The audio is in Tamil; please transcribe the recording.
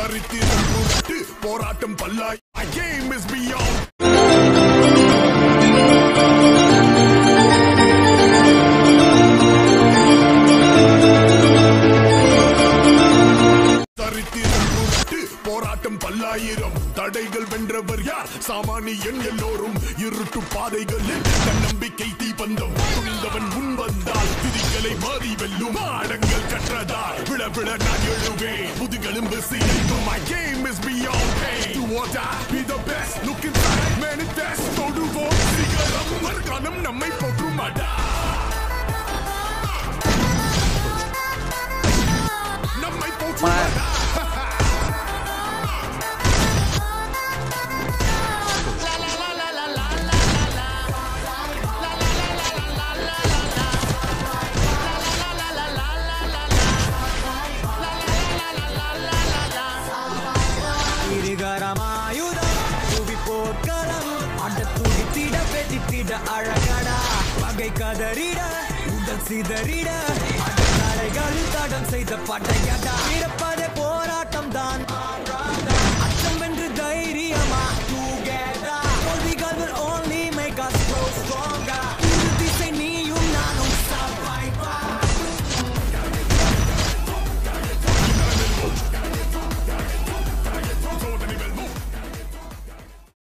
போராட்டம் பல்லாய். My game is beyond. போராட்டம் பல்லாயிரம் தடைகள் வென்றவர் யார்? சாமானியன் எல்லோரும் இருட்டு பாதைகளில் தன்னம்பிக்கை தீபந்தம் துணிந்தவன் முன் வந்தால் விதிகளை மாறி வெல்லும். ஆடங்கள் கற்றதால் விழ விழ நான் எழுவேன் முதுகெலும்பு சீரைக்கும். My game is beyond pain. Do or die, be the best. Look inside, manifest. தொடுவோம் சிகரம். மறுகாலம் நம்மை போற்றுமாடா. நம்மை போற்றுமாடா. அழகடா பகை கதறிட உடல் சிதறிட தடைகள் தடம் செய்த படையடா. இருப்பதே போராட்டம் தான்.